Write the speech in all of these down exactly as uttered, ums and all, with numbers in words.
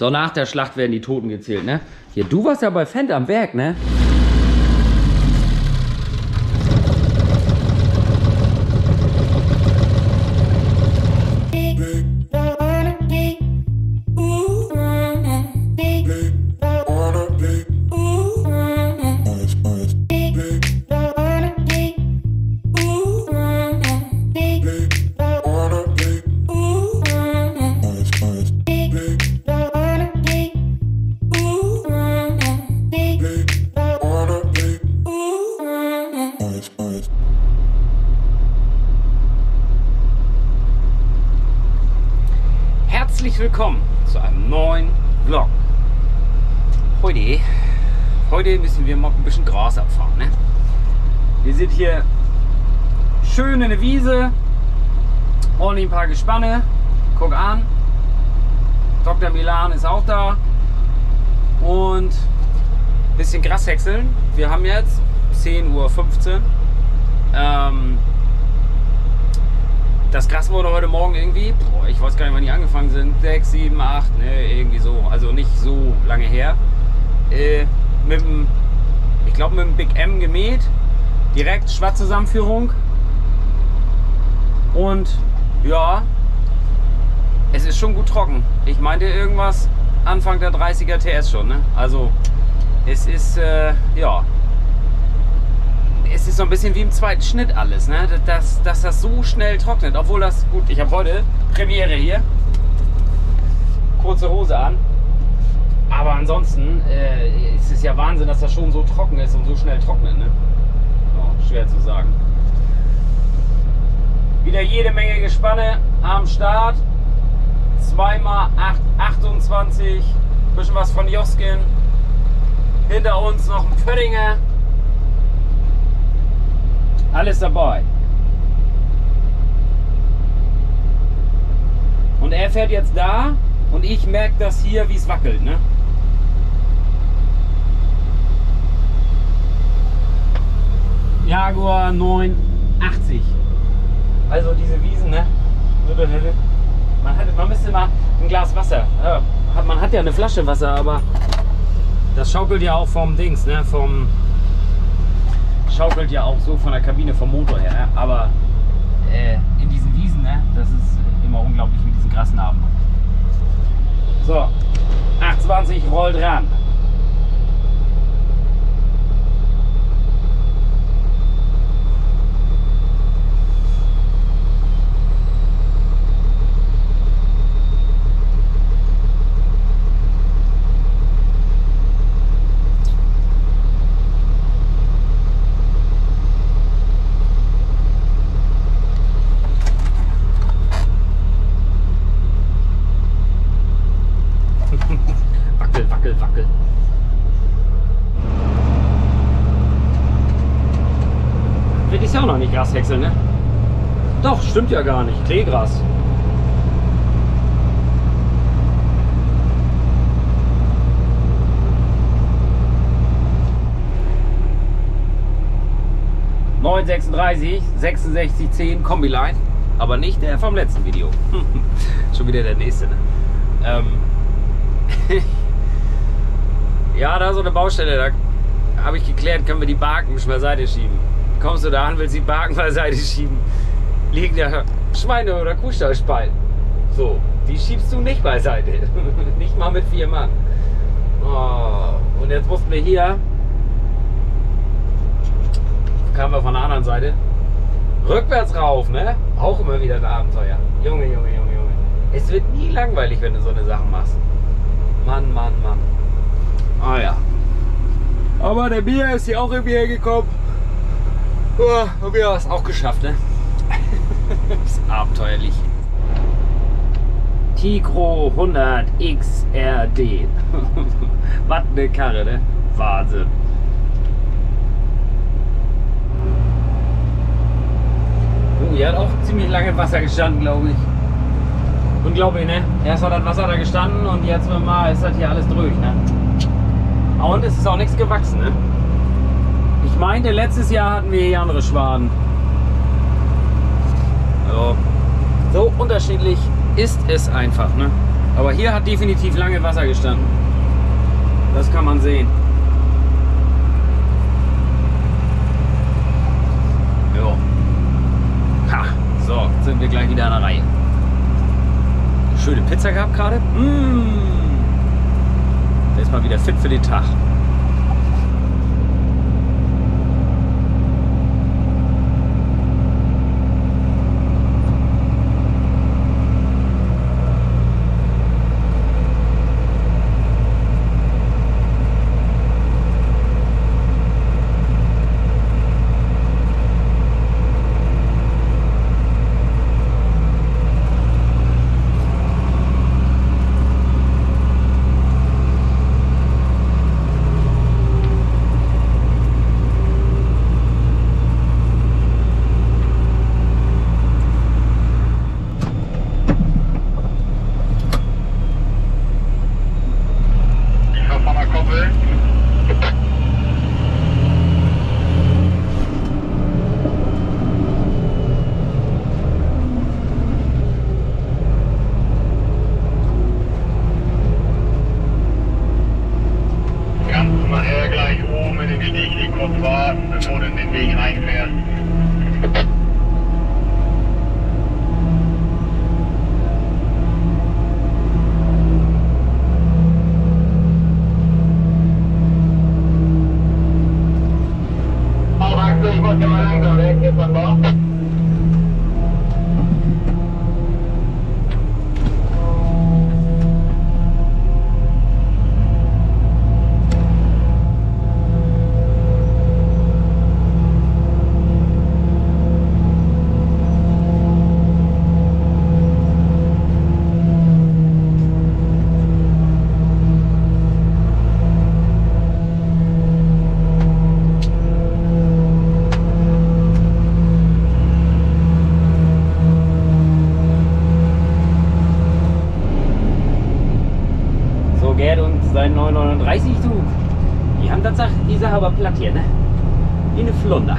So, nach der Schlacht werden die Toten gezählt, ne? Hier, du warst ja bei Fendt am Werk, ne? Herzlich willkommen zu einem neuen Vlog. Heute, heute müssen wir mal ein bisschen Gras abfahren. Ne? Wir sind hier schön in der Wiese, ordentlich ein paar Gespanne. Guck an, Doktor Milan ist auch da und ein bisschen Gras häckseln. Wir haben jetzt zehn Uhr fünfzehn. Ähm, Das Gras wurde heute Morgen irgendwie, boah, ich weiß gar nicht, wann die angefangen sind, sechs, sieben, acht, ne, irgendwie so, also nicht so lange her. Äh, mit dem, ich glaube mit dem Big M gemäht, direkt Schwattzusammenführung. Und ja, es ist schon gut trocken. Ich meinte irgendwas Anfang der dreißiger T S schon, ne? Also es ist, äh, ja. Es ist so ein bisschen wie im zweiten Schnitt alles, ne? dass, dass das so schnell trocknet. Obwohl das, gut, ich habe heute Premiere hier. Kurze Hose an. Aber ansonsten äh, ist es ja Wahnsinn, dass das schon so trocken ist und so schnell trocknet. Ne? Oh, schwer zu sagen. Wieder jede Menge Gespanne am Start. Zweimal achtundzwanzig. Bisschen was von Joskin. Hinter uns noch ein Pöttinger. Alles dabei. Und er fährt jetzt da und ich merke das hier, wie es wackelt, ne? Jaguar neun achtzig. Also diese Wiesen, ne? Man, hat, man müsste mal ein Glas Wasser. Ja, man hat ja eine Flasche Wasser, aber das schaukelt ja auch vom Dings, ne? Vom schaukelt ja auch so von der Kabine vom Motor her, ne? Aber äh, in diesen Wiesen, ne? Das ist immer unglaublich mit diesen Grasnarben. So, achtundzwanzig rollt ran. Wackel, wackel, wackel. Will ich ja auch noch nicht Gras wechseln, ne? Doch, stimmt ja gar nicht. Kleegras. neun sechsunddreißig, sechsundsechzig zehn Kombiline. Aber nicht der vom letzten Video. Schon wieder der nächste, ne? Ähm. Ja, da so eine Baustelle, da habe ich geklärt, können wir die Baken nicht beiseite schieben. Kommst du da an, willst die Baken beiseite schieben, liegen ja Schweine- oder Kuhstallspalten. So, die schiebst du nicht beiseite. Nicht mal mit vier Mann. Oh, und jetzt mussten wir hier, kamen wir von der anderen Seite, rückwärts rauf, ne? Auch immer wieder ein Abenteuer. Junge, Junge, Junge, Junge. Es wird nie langweilig, wenn du so eine Sache machst. Mann, Mann, Mann. Ah ja. Aber der Bier ist hier auch irgendwie hergekommen. Ja, haben wir es auch geschafft, ne? Das ist abenteuerlich. Tigro hundert X R D. Was eine Karre, ne? Wahnsinn. Oh, hier hat auch ziemlich lange Wasser gestanden, glaube ich. Unglaublich, ne? Erst hat das Wasser da gestanden und jetzt mal ist das hier alles durch, ne? Und es ist auch nichts gewachsen, ne? Ich meine, letztes Jahr hatten wir hier andere Schwaden. Also, so unterschiedlich ist es einfach, ne? Aber hier hat definitiv lange Wasser gestanden. Das kann man sehen. Jo. Ha, so, jetzt sind wir gleich wieder an der Reihe. Schöne Pizza gehabt gerade. Mmh. Der ist mal wieder fit für den Tag. bevor du in den Weg reinfährst. Auch Axel, ich muss ja mal langsam weg, hier von Bord. Sein neun neununddreißig, du. Die haben das, die Sache aber platt hier, ne? Wie eine Flunder.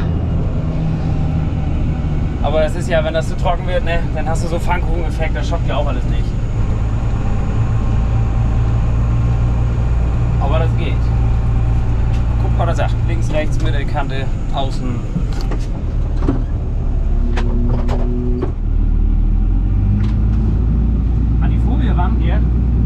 Aber das ist ja, wenn das zu trocken wird, ne? Dann hast du so Pfannkuchen-Effekt, das schockt ja auch alles nicht. Aber das geht. Guck mal, das sagt links, rechts, Mittelkante, außen. An die Folie ran hier.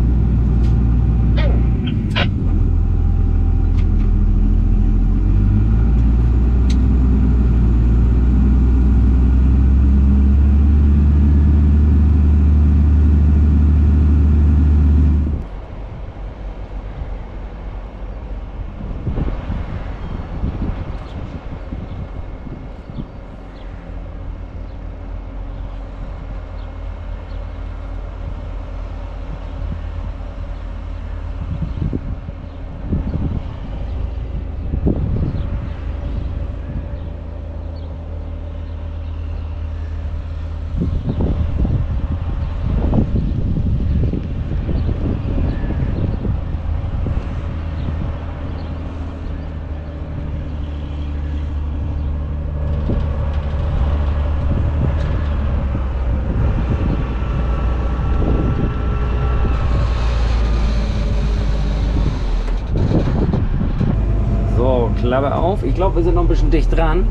Klappe auf. Ich glaube, wir sind noch ein bisschen dicht dran.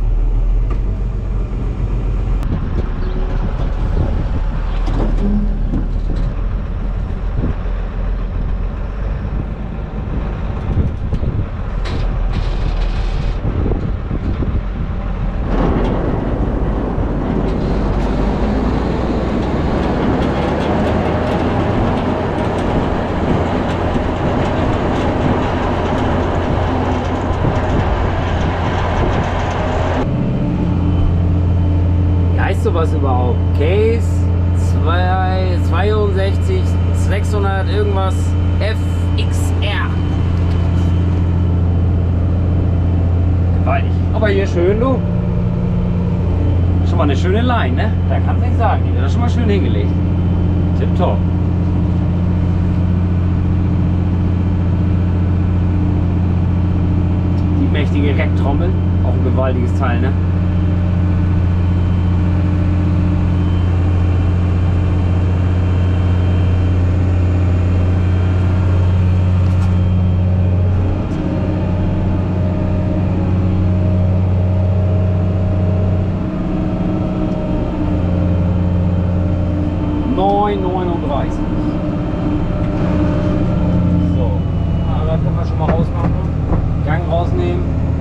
Was überhaupt? Case zweiundsechzig sechshundert irgendwas F X R. Gewaltig. Aber hier schön, du. Schon mal eine schöne Line, ne? Da kannst du nicht sagen. Die wird schon mal schön hingelegt. Tipptopp. Die mächtige Recktrommel. Auch ein gewaltiges Teil, ne? weiß ich nicht. So, Fahrrad können wir schon mal rausmachen. Gang rausnehmen.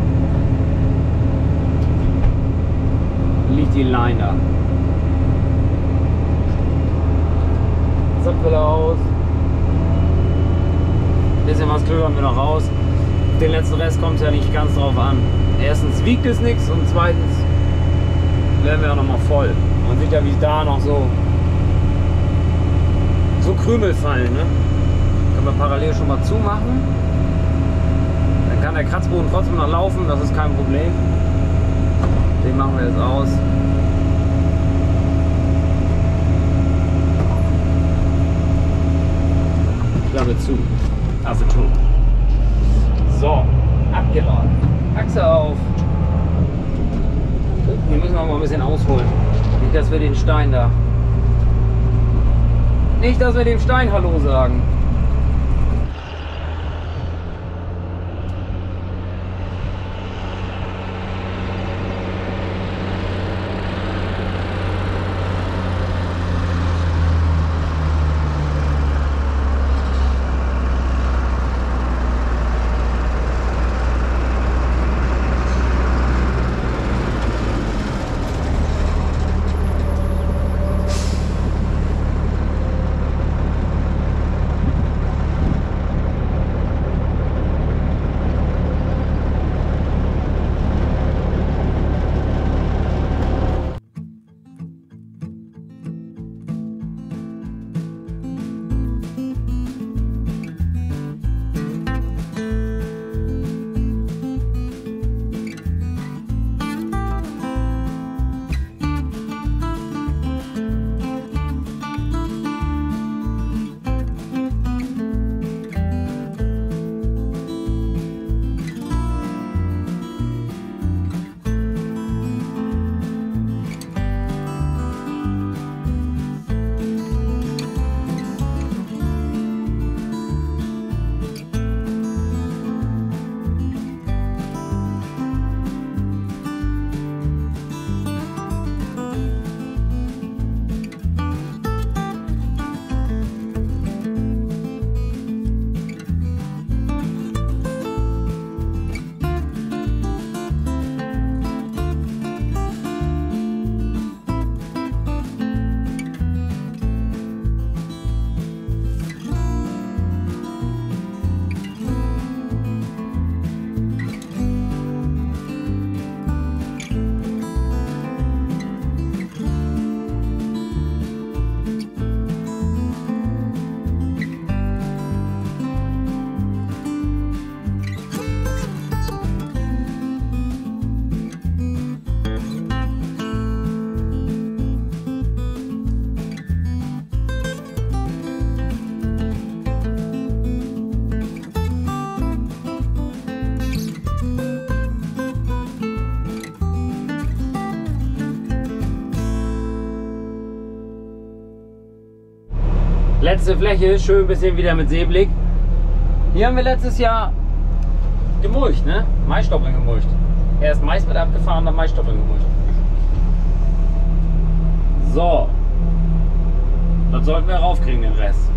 Liegt die Line da. Zapfwelle aus. Bisschen was klöbern wir noch raus. Den letzten Rest kommt es ja nicht ganz drauf an. Erstens wiegt es nichts und zweitens werden wir auch noch mal voll. Man sieht ja, wie da noch so so Krümel fallen. Ne? Können wir parallel schon mal zumachen. Dann kann der Kratzboden trotzdem noch laufen, das ist kein Problem. Den machen wir jetzt aus. Klappe zu. Affe zu. So, abgeladen. Achse auf. Wir müssen auch mal ein bisschen ausholen. Nicht, dass wir den Stein da. Nicht, dass wir dem Stein Hallo sagen. Letzte Fläche, schön ein bisschen wieder mit Seeblick. Hier haben wir letztes Jahr gemulcht, ne? Maisstoppeln gemulcht. Erst Mais mit abgefahren, dann Maisstoppeln gemulcht. So. Das sollten wir raufkriegen, den Rest.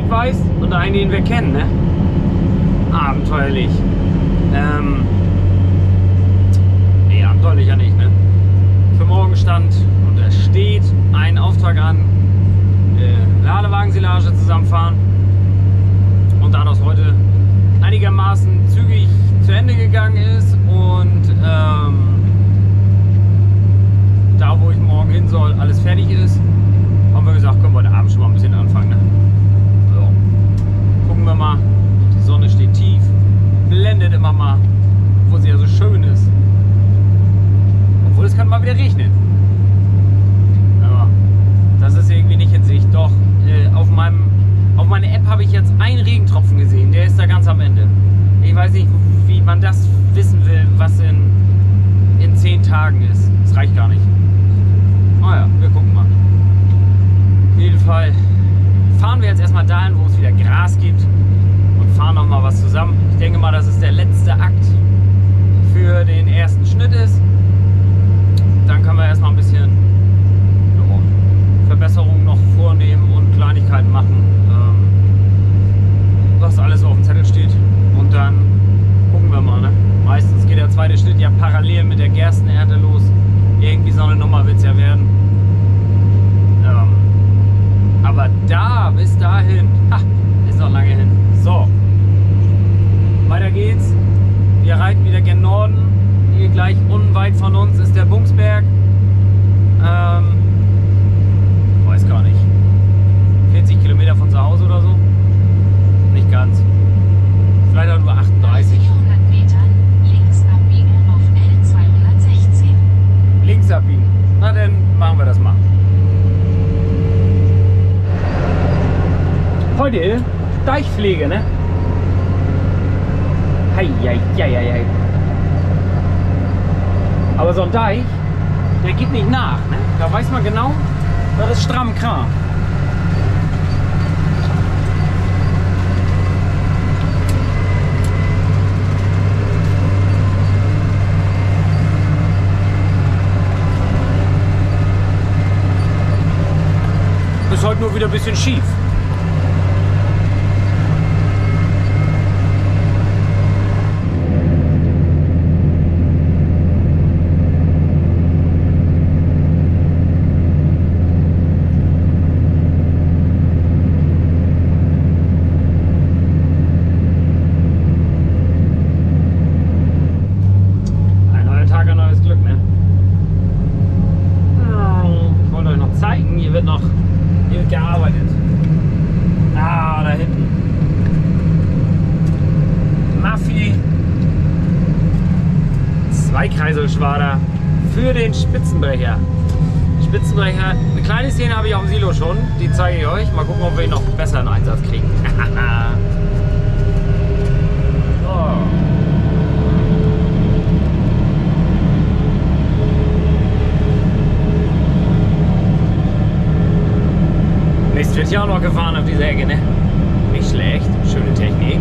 weiß und einen, den wir kennen, ne? Abenteuerlich. Ähm, nee, abenteuerlich ja nicht, ne? Für morgen stand und es steht ein Auftrag an, äh, Ladewagensilage zusammenfahren. Und da das heute einigermaßen zügig zu Ende gegangen ist und ähm, da, wo ich morgen hin soll, alles fertig ist, haben wir gesagt, können wir heute Abend schon mal ein bisschen anfangen. Ne? So. Gucken wir mal. Die Sonne steht tief, blendet immer mal, obwohl sie ja so schön ist. Obwohl es kann mal wieder regnen. Aber das ist irgendwie nicht in Sicht. Doch, äh, auf, meinem, auf meiner App habe ich jetzt einen Regentropfen gesehen. Der ist da ganz am Ende. Ich weiß nicht, wie man das wissen will, was in, in zehn Tagen ist. Das reicht gar nicht. Naja, wir gucken mal. Auf jeden Fall fahren wir jetzt erstmal dahin, wo es wieder Gras gibt und fahren noch mal was zusammen. Ich denke mal, dass es der letzte Akt für den ersten Schnitt ist. Dann können wir erstmal ein bisschen ja, Verbesserungen noch vornehmen und Kleinigkeiten machen, ähm, was alles so auf dem Zettel steht. Und dann gucken wir mal. Ne? Meistens geht der zweite Schnitt ja parallel mit der Gerstenernte los. Irgendwie so eine Nummer wird es ja werden. Ähm, aber da, bis dahin, ha, ist noch lange hin. So, weiter geht's. Wir reiten wieder gen Norden. Hier gleich unweit von uns ist der Bungsberg. Ähm, weiß gar nicht. vierzig Kilometer von zu Hause oder so. Nicht ganz. Vielleicht auch nur achtunddreißig. vierhundert Metern links abbiegen auf L zweihundertsechzehn. Links abbiegen. Na dann machen wir das mal. Heute Deichpflege, ne? Hei, hei, hei, hei, hei. Aber so ein Deich, der gibt nicht nach, ne? Da weiß man genau, das ist stramm Kram. Ist heute nur wieder ein bisschen schief. Ein neuer Tag, ein neues Glück, ne? Ich wollte euch noch zeigen, hier wird noch hier wird gearbeitet. Ah, da hinten. Maffi. Zweikreiselschwader für den Spitzenbrecher. Spitzenbrecher. Eine kleine Szene habe ich auf dem Silo schon. Die zeige ich euch. Mal gucken, ob wir ihn noch besser in Einsatz kriegen. So. Mist wird ja auch noch gefahren auf dieser Ecke, ne? Nicht schlecht, schöne Technik.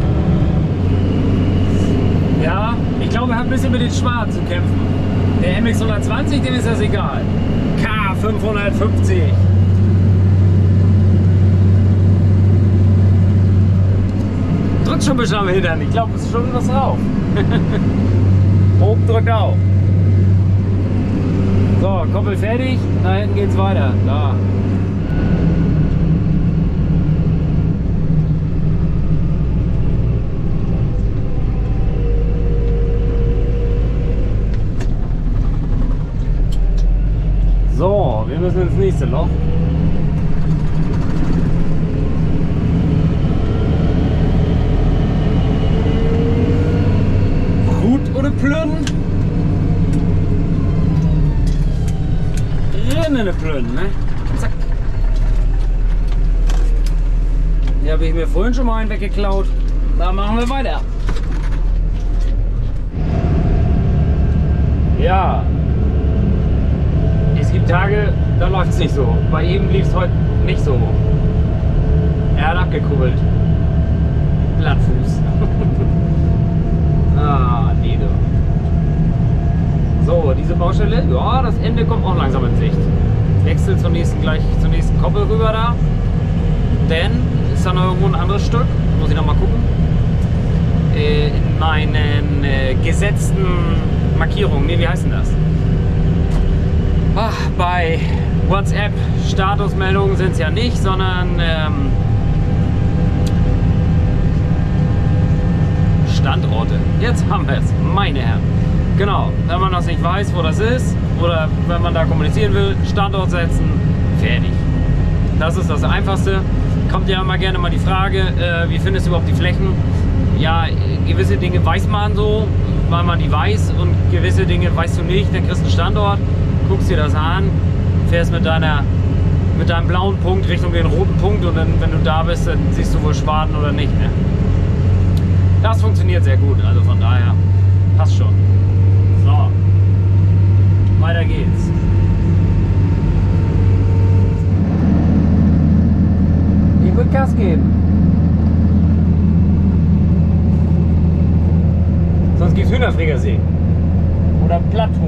Ja, ich glaube, er hat ein bisschen mit den Schwarzen zu kämpfen. Der M X hundertzwanzig, dem ist das egal. K fünfhundertfünfzig. Drückt schon ein bisschen am Hintern, ich glaube, es ist schon was drauf. Oben drückt auf. So, Koppel fertig, da hinten geht's weiter. Da. So, wir müssen ins nächste Loch. Rut oder Plünn? Rinnende Plünn, ne? Zack. Hier habe ich mir vorhin schon mal einen weggeklaut. Da machen wir weiter. Ja. Es gibt Tage, da läuft es nicht so. Bei ihm lief es heute nicht so. Er hat abgekurbelt. Blattfuß. Ah, nee, du. So, diese Baustelle, ja, das Ende kommt auch langsam in Sicht. Wechsel zur nächsten, gleich zur nächsten Koppel rüber da. Denn es ist da noch irgendwo ein anderes Stück. Muss ich noch mal gucken. Äh, in meinen äh, gesetzten Markierungen. Ne, wie heißt denn das? Ach, bei WhatsApp Statusmeldungen sind es ja nicht, sondern ähm, Standorte. Jetzt haben wir es, meine Herren. Genau, wenn man das nicht weiß, wo das ist, oder wenn man da kommunizieren will, Standort setzen, fertig. Das ist das Einfachste. Kommt ja immer gerne mal die Frage, äh, wie findest du überhaupt die Flächen? Ja, gewisse Dinge weiß man so, weil man die weiß, und gewisse Dinge weißt du nicht. Dann kriegst du einen Standort, guckst dir das an, fährst mit deiner mit deinem blauen Punkt Richtung den roten Punkt, und dann, wenn du da bist, dann siehst du wohl Schwaden oder nicht. Ne? Das funktioniert sehr gut, also von daher passt schon. So, weiter geht's. Ich würde Gas geben. Sonst gibt's Hühnerfrikassee. Oder Platthuhn.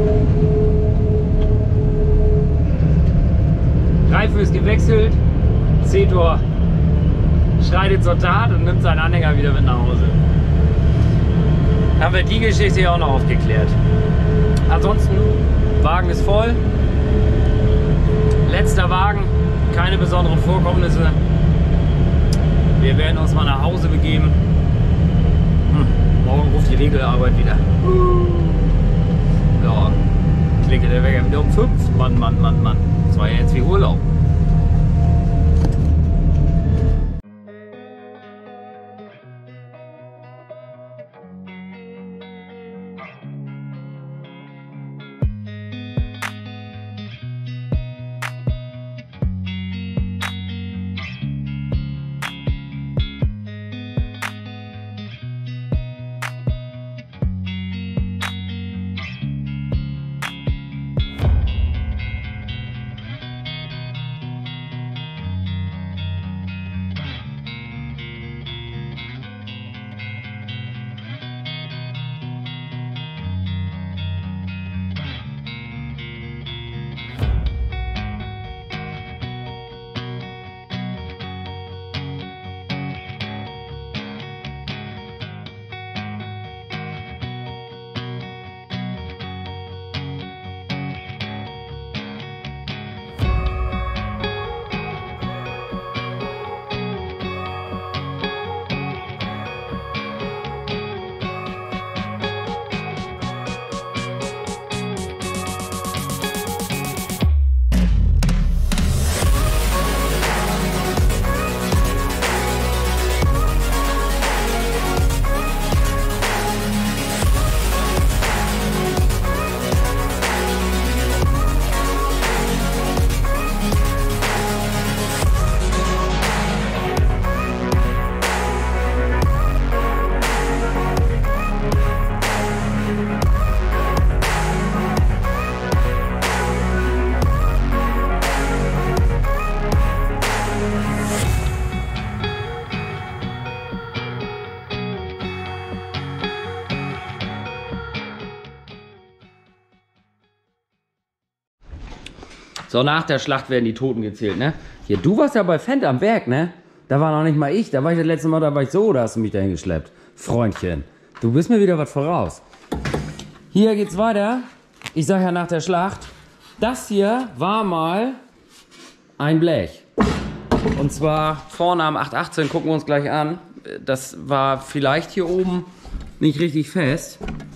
Reifen ist gewechselt. C-Tor schreitet zur Tat und nimmt seinen Anhänger wieder mit nach Hause. Haben wir die Geschichte hier auch noch aufgeklärt. Ansonsten, Wagen ist voll. Letzter Wagen, keine besonderen Vorkommnisse. Wir werden uns mal nach Hause begeben. Hm, morgen ruft die Regelarbeit wieder. Ja, klicke der Wecker wieder um fünf. Mann, Mann, Mann, Mann. Das war ja jetzt wie Urlaub. So, nach der Schlacht werden die Toten gezählt, ne? Hier, du warst ja bei Fendt am Werk, ne? Da war noch nicht mal ich. Da war ich das letzte Mal, da war ich so, da hast du mich dahin geschleppt. Freundchen, du bist mir wieder was voraus. Hier geht's weiter. Ich sag ja nach der Schlacht, das hier war mal ein Blech. Und zwar vorne am acht achtzehn, gucken wir uns gleich an. Das war vielleicht hier oben nicht richtig fest.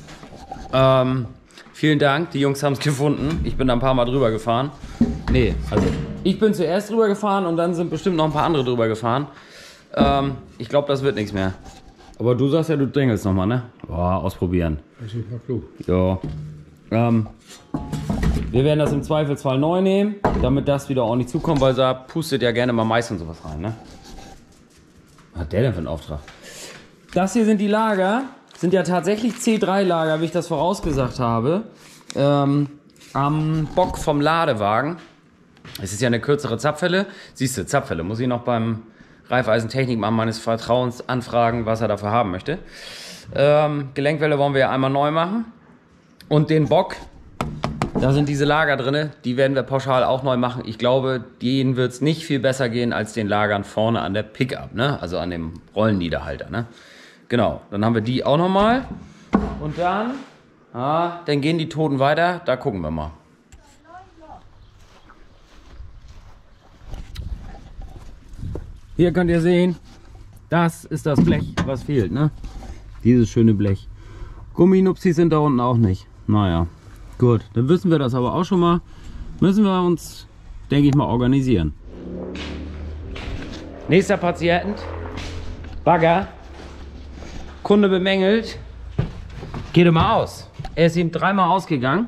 Ähm, vielen Dank, die Jungs haben es gefunden. Ich bin da ein paar Mal drüber gefahren. Nee, also ich bin zuerst drüber gefahren und dann sind bestimmt noch ein paar andere drüber gefahren. Ähm, ich glaube, das wird nichts mehr. Aber du sagst ja, du drängelst nochmal, ne? Boah, ausprobieren. Das ist mal klug. Ja. Ähm, wir werden das im Zweifelsfall neu nehmen, damit das wieder ordentlich zukommt, weil da pustet ja gerne mal Mais und sowas rein, ne? Was hat der denn für einen Auftrag? Das hier sind die Lager. Sind ja tatsächlich C drei Lager, wie ich das vorausgesagt habe. Ähm, am Bock vom Ladewagen. Es ist ja eine kürzere Zapfwelle. Siehst du, Zapfwelle. Muss ich noch beim Raiffeisen-Technikmann meines Vertrauens anfragen, was er dafür haben möchte. Ähm, Gelenkwelle wollen wir ja einmal neu machen. Und den Bock, Da sind diese Lager drin, die werden wir pauschal auch neu machen. Ich glaube, denen wird es nicht viel besser gehen als den Lagern vorne an der Pickup, ne? Also an dem Rollenniederhalter, ne? Genau, dann haben wir die auch nochmal. Und dann, ah, dann gehen die Toten weiter, da gucken wir mal. Hier könnt ihr sehen, das ist das Blech, was fehlt, ne? Dieses schöne Blech. Gumminupsis sind da unten auch nicht. Naja, gut, dann wissen wir das aber auch schon mal. Müssen wir uns, denke ich mal, organisieren. Nächster Patient. Bagger. Kunde bemängelt. Geht immer aus. Er ist ihm dreimal ausgegangen.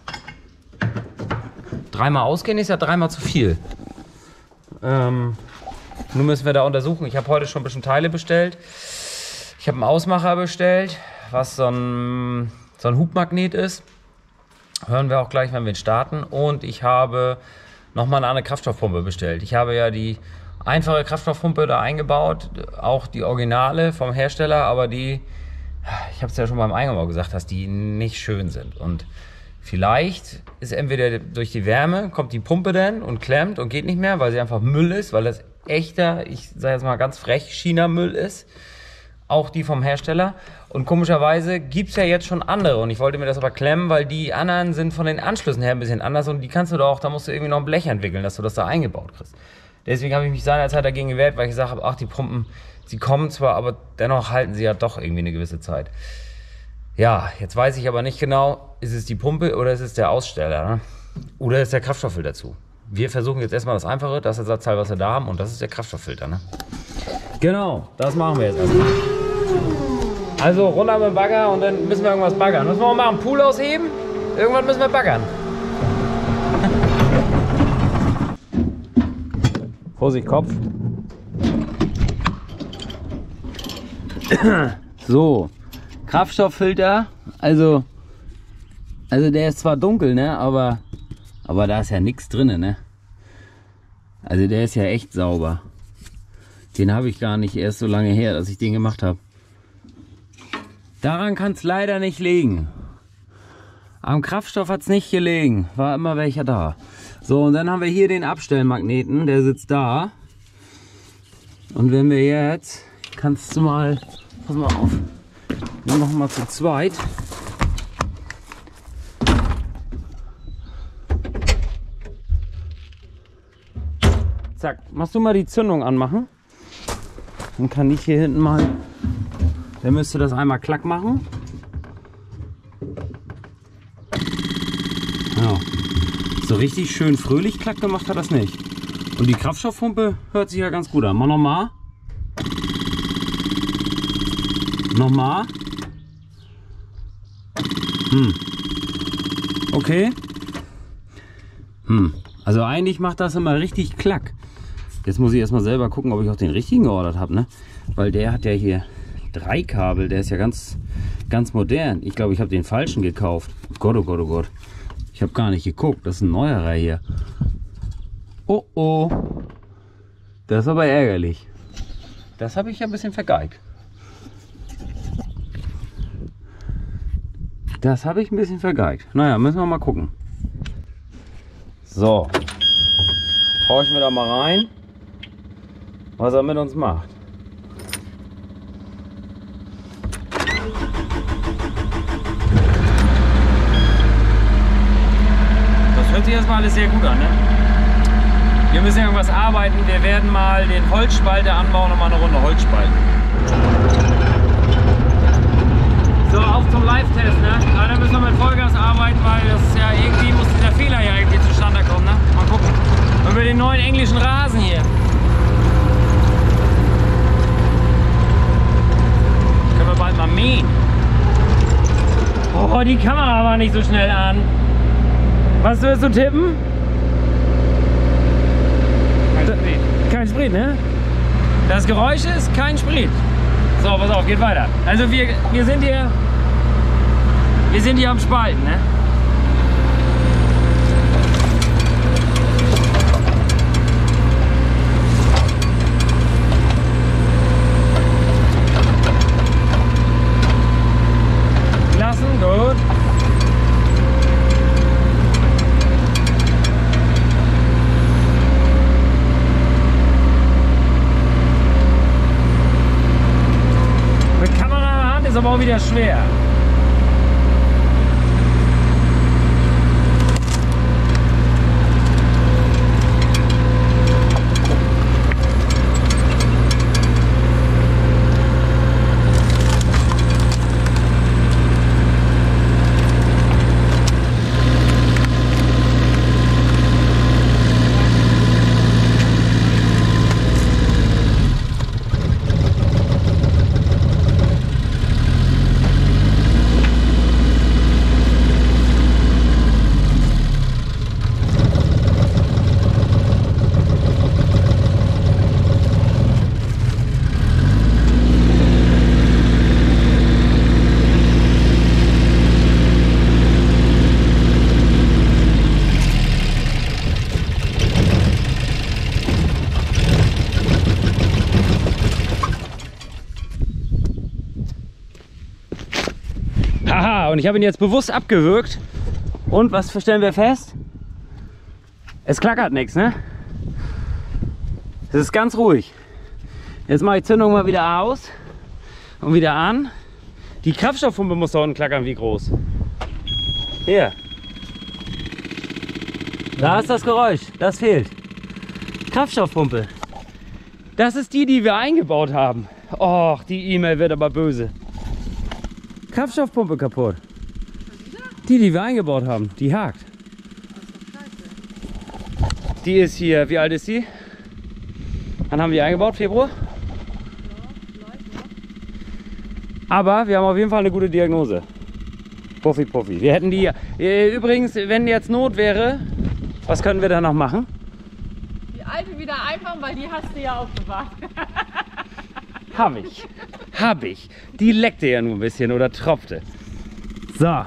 Dreimal ausgehen ist ja dreimal zu viel. Ähm... Nun müssen wir da untersuchen. Ich habe heute schon ein bisschen Teile bestellt. Ich habe einen Ausmacher bestellt, was so ein, so ein Hubmagnet ist. Hören wir auch gleich, wenn wir ihn starten. Und ich habe nochmal eine Kraftstoffpumpe bestellt. Ich habe ja die einfache Kraftstoffpumpe da eingebaut, auch die Originale vom Hersteller, aber die, ich habe es ja schon beim Eingang mal gesagt, dass die nicht schön sind. Und vielleicht ist entweder durch die Wärme, kommt die Pumpe dann und klemmt und geht nicht mehr, weil sie einfach Müll ist, weil das echter, ich sage jetzt mal ganz frech, China-Müll ist. Auch die vom Hersteller. Und komischerweise gibt es ja jetzt schon andere. Und ich wollte mir das aber klemmen, weil die anderen sind von den Anschlüssen her ein bisschen anders. Und die kannst du doch auch, da musst du irgendwie noch ein Blech entwickeln, dass du das da eingebaut kriegst. Deswegen habe ich mich seinerzeit dagegen gewehrt, weil ich gesagt habe, ach, die Pumpen, sie kommen zwar, aber dennoch halten sie ja doch irgendwie eine gewisse Zeit. Ja, jetzt weiß ich aber nicht genau, ist es die Pumpe oder ist es der Aussteller, ne? Oder ist der Kraftstofffilter dazu? Wir versuchen jetzt erstmal das Einfache, das Ersatzteil, was wir da haben, und das ist der Kraftstofffilter, ne? Genau, das machen wir jetzt erstmal. Also runter mit dem Bagger und dann müssen wir irgendwas baggern. Müssen wir mal machen, Pool ausheben? Irgendwann müssen wir baggern. Vorsicht, Kopf. So, Kraftstofffilter, also, also der ist zwar dunkel, ne, aber, aber da ist ja nichts drin, ne. Also der ist ja echt sauber. Den habe ich gar nicht erst so lange her, dass ich den gemacht habe. Daran kann es leider nicht liegen. Am Kraftstoff hat es nicht gelegen, war immer welcher da. So, und dann haben wir hier den Abstellmagneten, der sitzt da. Und wenn wir jetzt, kannst du mal, pass mal auf, wir machen mal zu zweit. Zack, machst du mal die Zündung anmachen? Dann kann ich hier hinten mal, dann müsste das einmal klack machen. Ja. So richtig schön fröhlich klack gemacht hat das nicht. Und die Kraftstoffpumpe hört sich ja ganz gut an. Mach nochmal. Nochmal. Hm. Okay. Hm. Also eigentlich macht das immer richtig klack. Jetzt muss ich erstmal selber gucken, ob ich auch den richtigen geordert habe, ne? Weil der hat ja hier drei Kabel, der ist ja ganz, ganz modern. Ich glaube, ich habe den falschen gekauft. Oh Gott, oh Gott, oh Gott. Ich habe gar nicht geguckt, das ist ein neuerer hier. Oh oh. Das ist aber ärgerlich. Das habe ich ja ein bisschen vergeigt. Das habe ich ein bisschen vergeigt. Naja, müssen wir mal gucken. So. Horchen wir da mal rein, was er mit uns macht. Das hört sich erstmal alles sehr gut an, ne? Wir müssen irgendwas arbeiten. Wir werden mal den Holzspalter anbauen und mal eine Runde Holz spalten. So, auf zum Live-Test, ne? Aber dann müssen wir mit Vollgas arbeiten, weil das ist ja irgendwie, muss dieser Fehler ja irgendwie zustande kommen, ne? Mal gucken. Über den neuen englischen Rasen hier. Können wir bald mal mähen. Oh, die Kamera aber nicht so schnell an. Was willst du tippen? Kein Sprit. Kein Sprit, ne? Das Geräusch ist kein Sprit. So, pass auf, geht weiter. Also wir, wir sind hier, wir sind hier am Spalten, ne? Lassen, gut. auch wieder schwer. Haha, und ich habe ihn jetzt bewusst abgewürgt. Und was stellen wir fest? Es klackert nichts, ne? Es ist ganz ruhig. Jetzt mache ich Zündung mal wieder aus und wieder an. Die Kraftstoffpumpe muss da unten klackern wie groß. Hier. Da ist das Geräusch, das fehlt. Kraftstoffpumpe. Das ist die, die wir eingebaut haben. Och, die E-Mail wird aber böse. Kraftstoffpumpe kaputt. Die, die wir eingebaut haben, die hakt. Die ist hier, wie alt ist die? Wann haben wir die eingebaut? Februar? Aber wir haben auf jeden Fall eine gute Diagnose. Puffi, Puffi. Wir hätten die, äh, übrigens, wenn jetzt Not wäre, was können wir da noch machen? Die alte wieder einbauen, weil die hast du ja aufbewahrt. Hab ich. Hab ich. Die leckte ja nur ein bisschen oder tropfte. So. Wenn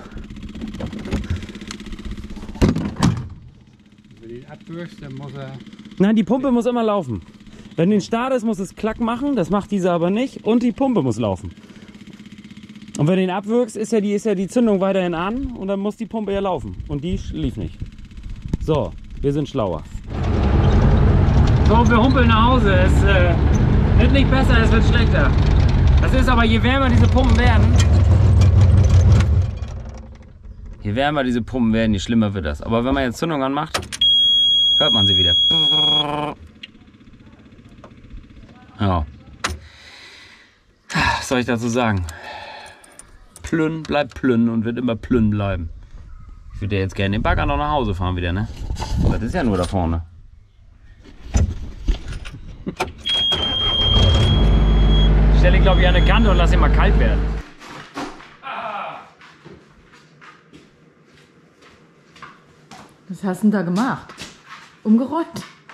du ihn abwürgst, dann muss er... Nein, die Pumpe muss immer laufen. Wenn den Start ist, muss es Klack machen. Das macht diese aber nicht. Und die Pumpe muss laufen. Und wenn du ihn abwürgst, ist ja, die, ist ja die Zündung weiterhin an. Und dann muss die Pumpe ja laufen. Und die lief nicht. So, wir sind schlauer. So, wir humpeln nach Hause. Es äh, wird nicht besser, es wird schlechter. Das ist aber, je wärmer diese Pumpen werden, je wärmer diese Pumpen werden, je schlimmer wird das. Aber wenn man jetzt Zündung anmacht, hört man sie wieder. Ja. Was soll ich dazu sagen? Plünn bleibt Plünn und wird immer Plünn bleiben. Ich würde ja jetzt gerne den Bagger noch nach Hause fahren wieder, ne? Das ist ja nur da vorne. Stelle, glaube ich, an eine Kante und lass ihn mal kalt werden. Was hast du denn da gemacht? Umgeräumt?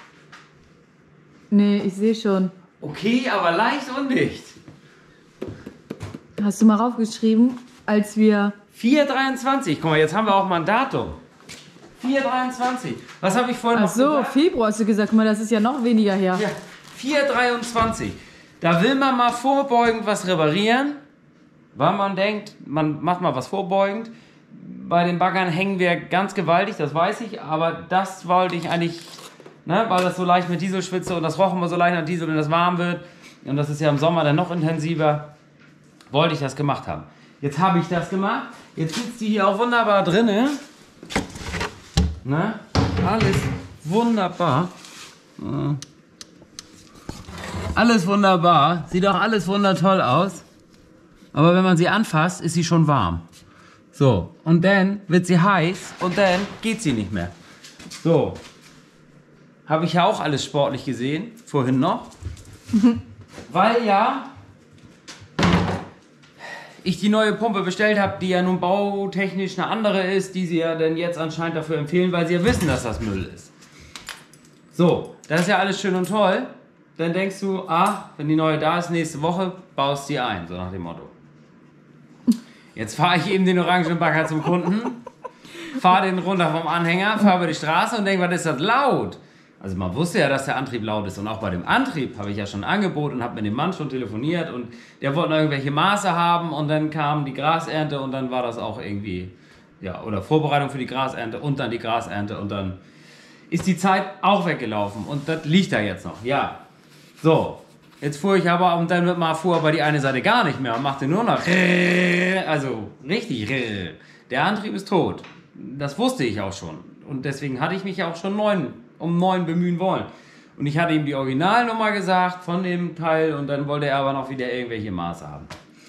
Nee, ich sehe schon. Okay, aber leicht undicht. Hast du mal raufgeschrieben, als wir... vier dreiundzwanzig, guck mal, jetzt haben wir auch mal ein Datum. vier dreiundzwanzig. Was habe ich vorhin Ach noch so, gesagt? Februar hast du gesagt. Guck mal, das ist ja noch weniger her. Ja, vier dreiundzwanzig. Da will man mal vorbeugend was reparieren, weil man denkt, man macht mal was vorbeugend. Bei den Baggern hängen wir ganz gewaltig, das weiß ich, aber das wollte ich eigentlich, ne, weil das so leicht mit Diesel schwitze und das roch immer so leicht nach Diesel, wenn das warm wird. Und das ist ja im Sommer dann noch intensiver, wollte ich das gemacht haben. Jetzt habe ich das gemacht, jetzt sitzt die hier auch wunderbar drinne. Ne? Alles wunderbar. Alles wunderbar, sieht auch alles wundertoll aus. Aber wenn man sie anfasst, ist sie schon warm. So, und dann wird sie heiß und dann geht sie nicht mehr. So, habe ich ja auch alles sportlich gesehen, vorhin noch. Weil ja ich die neue Pumpe bestellt habe, die ja nun bautechnisch eine andere ist, die sie ja dann jetzt anscheinend dafür empfehlen, weil sie ja wissen, dass das Müll ist. So, das ist ja alles schön und toll. Dann denkst du, ah, wenn die neue da ist, nächste Woche baust du sie ein, so nach dem Motto. Jetzt fahre ich eben den Orangenbagger zum Kunden, fahre den runter vom Anhänger, fahre über die Straße und denke, was ist das laut? Also man wusste ja, dass der Antrieb laut ist und auch bei dem Antrieb habe ich ja schon ein Angebot und habe mit dem Mann schon telefoniert und der wollte noch irgendwelche Maße haben und dann kam die Grasernte und dann war das auch irgendwie, ja, oder Vorbereitung für die Grasernte und dann die Grasernte und dann ist die Zeit auch weggelaufen und das liegt da jetzt noch, ja. So, Jetzt fuhr ich aber und dann wird mal fuhr aber die eine Seite gar nicht mehr und machte nur noch, also richtig, der Antrieb ist tot. Das wusste ich auch schon und deswegen hatte ich mich auch schon neun, um neun bemühen wollen. Und ich hatte ihm die Originalnummer gesagt von dem Teil und dann wollte er aber noch wieder irgendwelche Maße haben.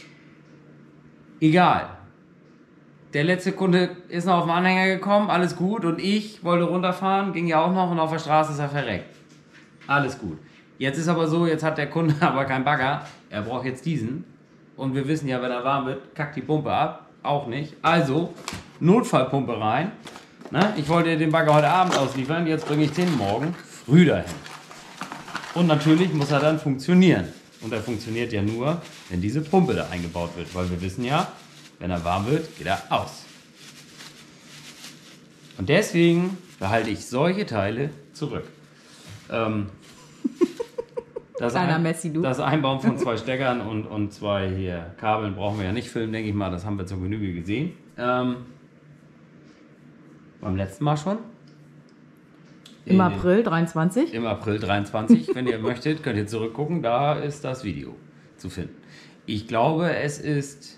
Egal. Der letzte Kunde ist noch auf den Anhänger gekommen, alles gut und ich wollte runterfahren, ging ja auch noch und auf der Straße ist er verreckt. Alles gut. Jetzt ist aber so, jetzt hat der Kunde aber keinen Bagger, er braucht jetzt diesen und wir wissen ja, wenn er warm wird, kackt die Pumpe ab, auch nicht. Also, Notfallpumpe rein. Ne? Ich wollte den Bagger heute Abend ausliefern, jetzt bringe ich den morgen früh dahin. Und natürlich muss er dann funktionieren. Und er funktioniert ja nur, wenn diese Pumpe da eingebaut wird, weil wir wissen ja, wenn er warm wird, geht er aus. Und deswegen behalte ich solche Teile zurück. Ähm, das, ein, Messi, du. das Einbauen von zwei Steckern und, und zwei hier Kabeln brauchen wir ja nicht filmen, denke ich mal. Das haben wir zur Genüge gesehen. Ähm, beim letzten Mal schon. Im April dreiundzwanzig? Im April dreiundzwanzig, wenn ihr möchtet, könnt ihr zurückgucken. Da ist das Video zu finden. Ich glaube, es ist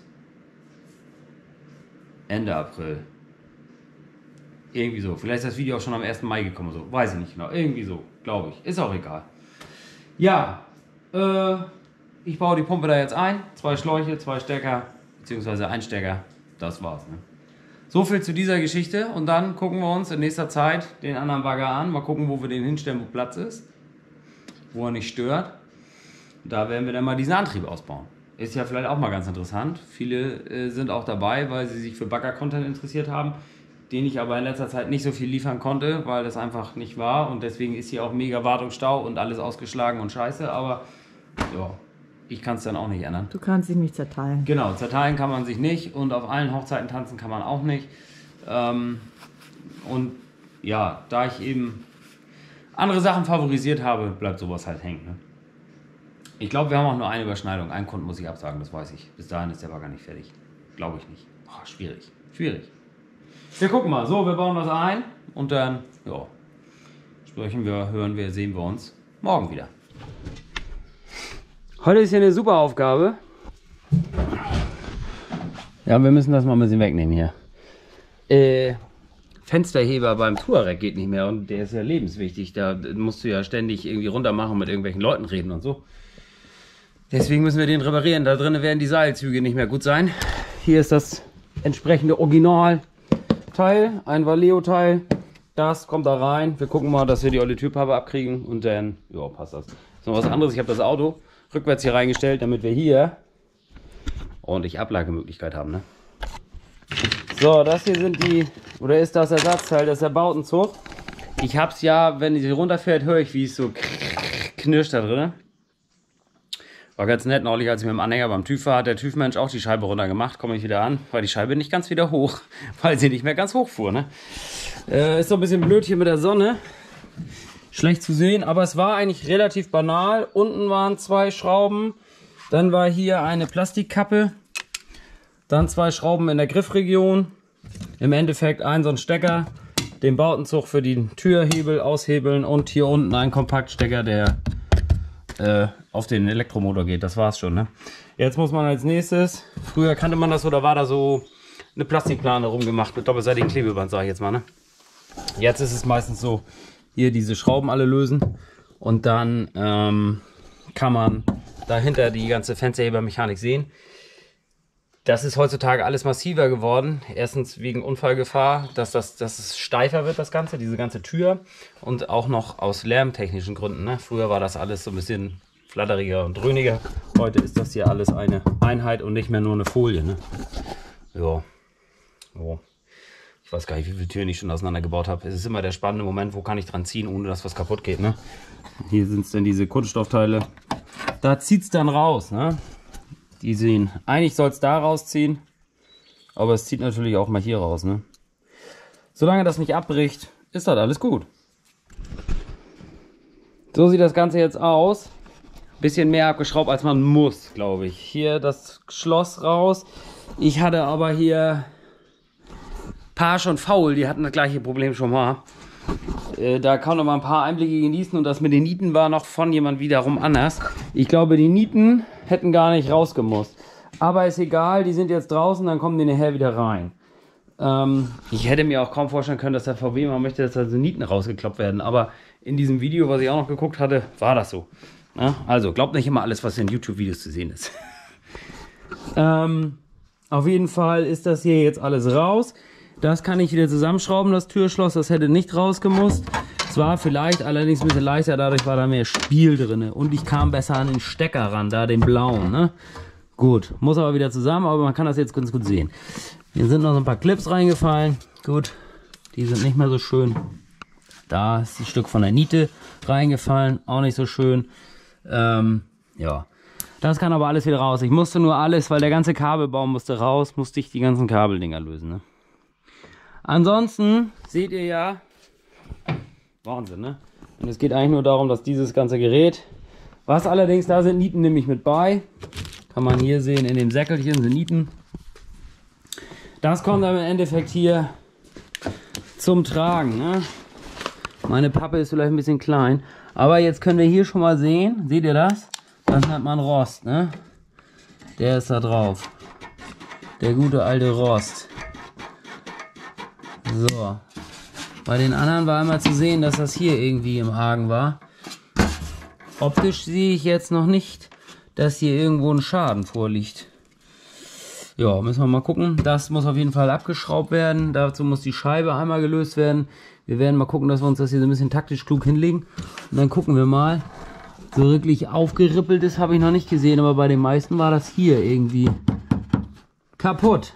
Ende April. Irgendwie so. Vielleicht ist das Video auch schon am ersten Mai gekommen. So. Weiß ich nicht genau. Irgendwie so, glaube ich. Ist auch egal. Ja, äh, ich baue die Pumpe da jetzt ein. Zwei Schläuche, zwei Stecker, beziehungsweise ein Stecker. Das war's. Ne? So viel zu dieser Geschichte. Und dann gucken wir uns in nächster Zeit den anderen Bagger an. Mal gucken, wo wir den hinstellen, wo Platz ist. Wo er nicht stört. Da werden wir dann mal diesen Antrieb ausbauen. Ist ja vielleicht auch mal ganz interessant. Viele äh, sind auch dabei, weil sie sich für Bagger-Content interessiert haben, den ich aber in letzter Zeit nicht so viel liefern konnte, weil das einfach nicht war. Und deswegen ist hier auch mega Wartungsstau und alles ausgeschlagen und scheiße. Aber ja, ich kann es dann auch nicht ändern. Du kannst dich nicht zerteilen. Genau, zerteilen kann man sich nicht und auf allen Hochzeiten tanzen kann man auch nicht. Ähm, und ja, da ich eben andere Sachen favorisiert habe, bleibt sowas halt hängen. Ne? Ich glaube, wir haben auch nur eine Überschneidung. Einen Kunden muss ich absagen, das weiß ich. Bis dahin ist der Bagger nicht fertig. Glaube ich nicht. Oh, schwierig. Schwierig. Wir gucken mal. So, wir bauen das ein und dann, ja, sprechen wir, hören wir, sehen wir uns morgen wieder. Heute ist hier eine super Aufgabe. Ja, wir müssen das mal ein bisschen wegnehmen hier. Äh, Fensterheber beim Touareg geht nicht mehr und der ist ja lebenswichtig. Da musst du ja ständig irgendwie runter machen und mit irgendwelchen Leuten reden und so. Deswegen müssen wir den reparieren. Da drinnen werden die Seilzüge nicht mehr gut sein. Hier ist das entsprechende Originalteil, ein Valeo-Teil. Das kommt da rein. Wir gucken mal, dass wir die olle Türpappe abkriegen und dann, ja, passt das. Das ist noch was anderes. Ich habe das Auto rückwärts hier reingestellt, damit wir hier ordentlich Ablagemöglichkeit haben. Ne? So, das hier sind die, oder ist das Ersatzteil, das ist der Bautenzug. Ich hab's ja, wenn sie runterfährt, höre ich, wie es so knirscht da drin. War ganz nett, neulich, als ich mit dem Anhänger beim TÜV war, hat der TÜV-Mensch auch die Scheibe runter gemacht. Komme ich wieder an, war die Scheibe nicht ganz wieder hoch, weil sie nicht mehr ganz hoch fuhr. Ne? Äh, ist so ein bisschen blöd hier mit der Sonne. Schlecht zu sehen, aber es war eigentlich relativ banal. Unten waren zwei Schrauben, dann war hier eine Plastikkappe, dann zwei Schrauben in der Griffregion. Im Endeffekt ein so ein Stecker, den Bautenzug für die Türhebel aushebeln und hier unten ein Kompaktstecker, der äh, auf den Elektromotor geht. Das war's schon. Ne? Jetzt muss man als nächstes, früher kannte man das oder war da so eine Plastikplane rumgemacht mit doppelseitigem Klebeband, sage ich jetzt mal. Ne? Jetzt ist es meistens so, hier diese Schrauben alle lösen und dann ähm, kann man dahinter die ganze Fensterhebermechanik sehen. Das ist heutzutage alles massiver geworden. Erstens wegen Unfallgefahr, dass, das, dass es steifer wird, das Ganze, diese ganze Tür. Und auch noch aus lärmtechnischen Gründen. Ne? Früher war das alles so ein bisschen flatteriger und dröhniger. Heute ist das hier alles eine Einheit und nicht mehr nur eine Folie. Ne? Ja. Ja. Ich weiß gar nicht, wie viele Türen ich schon auseinandergebaut habe. Es ist immer der spannende Moment, wo kann ich dran ziehen, ohne dass was kaputt geht. Ne? Hier sind es dann diese Kunststoffteile. Da zieht es dann raus. Ne? Die sehen, eigentlich soll es da rausziehen, aber es zieht natürlich auch mal hier raus. Ne? Solange das nicht abbricht, ist das alles gut. So sieht das Ganze jetzt aus. Bisschen mehr abgeschraubt, als man muss, glaube ich. Hier das Schloss raus. Ich hatte aber hier Paar schon faul, die hatten das gleiche Problem schon mal. Äh, da kann man mal ein paar Einblicke genießen und das mit den Nieten war noch von jemand wiederum anders. Ich glaube, die Nieten hätten gar nicht rausgemusst. Aber ist egal, die sind jetzt draußen, dann kommen die nachher wieder rein. Ähm, ich hätte mir auch kaum vorstellen können, dass der V W mal möchte, dass da so Nieten rausgekloppt werden. Aber in diesem Video, was ich auch noch geguckt hatte, war das so. Na? Also, glaubt nicht immer alles, was in YouTube-Videos zu sehen ist. ähm, auf jeden Fall ist das hier jetzt alles raus. Das kann ich wieder zusammenschrauben, das Türschloss. Das hätte nicht rausgemusst. Es war vielleicht allerdings ein bisschen leichter, dadurch war da mehr Spiel drin. Und ich kam besser an den Stecker ran, da den blauen. Ne? Gut, muss aber wieder zusammen, aber man kann das jetzt ganz gut sehen. Hier sind noch so ein paar Clips reingefallen. Gut, die sind nicht mehr so schön. Da ist ein Stück von der Niete reingefallen, auch nicht so schön. Ähm, ja, das kann aber alles wieder raus. Ich musste nur alles, weil der ganze Kabelbaum musste raus, musste ich die ganzen Kabeldinger lösen. Ne? Ansonsten seht ihr ja, Wahnsinn, ne? Und es geht eigentlich nur darum, dass dieses ganze Gerät, was allerdings, da sind Nieten nämlich mit bei, kann man hier sehen, in dem Säckelchen sind Nieten. Das kommt dann im Endeffekt hier zum Tragen, ne? Meine Pappe ist vielleicht ein bisschen klein, aber jetzt können wir hier schon mal sehen, seht ihr das? Das nennt man Rost, ne? Der ist da drauf. Der gute alte Rost. So. Bei den anderen war immer zu sehen, dass das hier irgendwie im Argen war. Optisch sehe ich jetzt noch nicht, dass hier irgendwo ein Schaden vorliegt. Ja, müssen wir mal gucken. Das muss auf jeden Fall abgeschraubt werden. Dazu muss die Scheibe einmal gelöst werden. Wir werden mal gucken, dass wir uns das hier so ein bisschen taktisch klug hinlegen. Und dann gucken wir mal. So wirklich aufgerippelt ist, habe ich noch nicht gesehen. Aber bei den meisten war das hier irgendwie kaputt.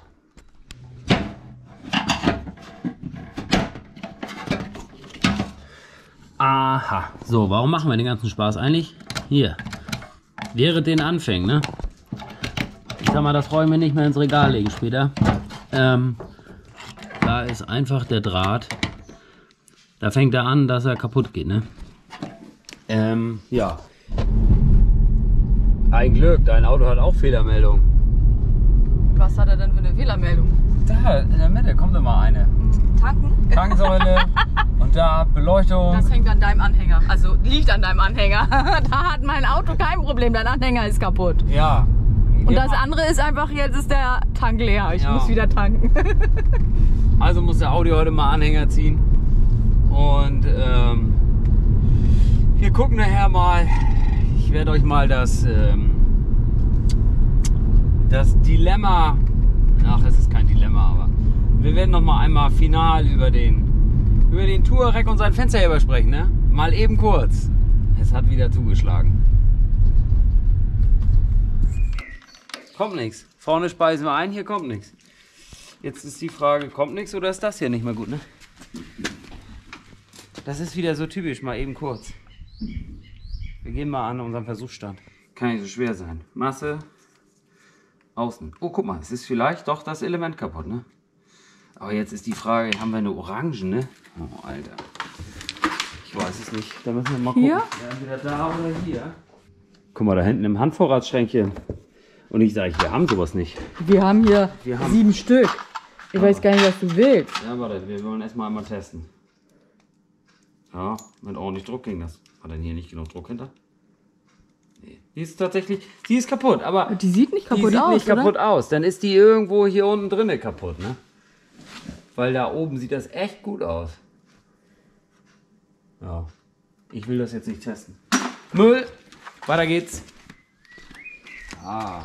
Aha. So, warum machen wir den ganzen Spaß eigentlich? Hier. Während den Anfängen, ne? Ich sag mal, das wollen wir nicht mehr ins Regal legen später. Ähm, da ist einfach der Draht. Da fängt er an, dass er kaputt geht, ne? Ähm, ja. Ein Glück, dein Auto hat auch Fehlermeldung. Was hat er denn für eine Fehlermeldung? Da, in der Mitte kommt immer eine. Tanken? Tanksäule und da Beleuchtung. Das hängt an deinem Anhänger. Also liegt an deinem Anhänger. Da hat mein Auto kein Problem. Dein Anhänger ist kaputt. Ja. Und das andere ist einfach, jetzt ist der Tank leer. Ich Ja. muss wieder tanken. Also muss der Audi heute mal Anhänger ziehen. Und ähm, wir gucken nachher mal. Ich werde euch mal das, ähm, das Dilemma. Ach, es ist kein Dilemma, aber wir werden noch mal einmal final über den, über den Touareg und seinen Fensterheber sprechen. Ne? Mal eben kurz. Es hat wieder zugeschlagen. Kommt nichts. Vorne speisen wir ein, hier kommt nichts. Jetzt ist die Frage, kommt nichts oder ist das hier nicht mehr gut, ne? Das ist wieder so typisch, mal eben kurz. Wir gehen mal an unseren Versuchsstand. Kann nicht so schwer sein. Masse, außen. Oh, guck mal, es ist vielleicht doch das Element kaputt, ne? Aber jetzt ist die Frage, haben wir eine Orange, ne? Oh, Alter. Ich weiß es nicht. Da müssen wir mal gucken. Hier? Ja, entweder da oder hier. Guck mal, da hinten im Handvorratsschränkchen. Und ich sage, wir haben sowas nicht. Wir haben hier Wir haben- sieben Stück. Ich weiß gar nicht, was du willst. Ja, warte, wir wollen erstmal einmal testen. Ja, mit ordentlich Druck ging das. War denn hier nicht genug Druck hinter? Nee. Die ist tatsächlich, die ist kaputt, aber Die sieht nicht die kaputt sieht aus, nicht kaputt oder? aus. Dann ist die irgendwo hier unten drinne kaputt, ne? Weil da oben sieht das echt gut aus. Ja, ich will das jetzt nicht testen. Müll, weiter geht's. Ah.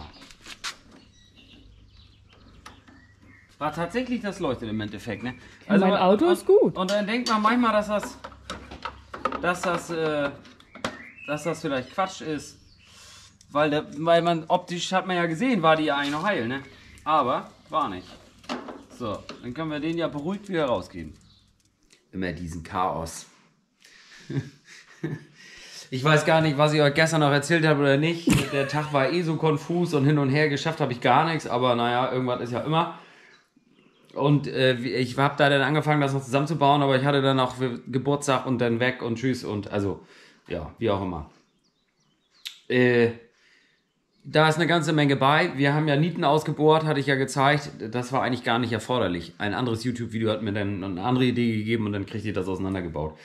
War tatsächlich das Leuchtet im Endeffekt, ne? mein Auto ist gut. Und dann denkt man manchmal, dass das, dass das, äh, dass das vielleicht Quatsch ist. Weil, der, weil man optisch, hat man ja gesehen, war die ja eigentlich noch heil, ne? Aber war nicht. So, dann können wir den ja beruhigt wieder rausgeben. Immer diesen Chaos. Ich weiß gar nicht, was ich euch gestern noch erzählt habe oder nicht. Der Tag war eh so konfus und hin und her geschafft habe ich gar nichts. Aber naja, irgendwas ist ja immer. Und äh, ich habe da dann angefangen, das noch zusammenzubauen. Aber ich hatte dann auch Geburtstag und dann weg und tschüss. Und also, ja, wie auch immer. Äh, da ist eine ganze Menge bei. Wir haben ja Nieten ausgebohrt, hatte ich ja gezeigt. Das war eigentlich gar nicht erforderlich. Ein anderes YouTube-Video hat mir dann eine andere Idee gegeben und dann kriegt ihr das auseinandergebaut.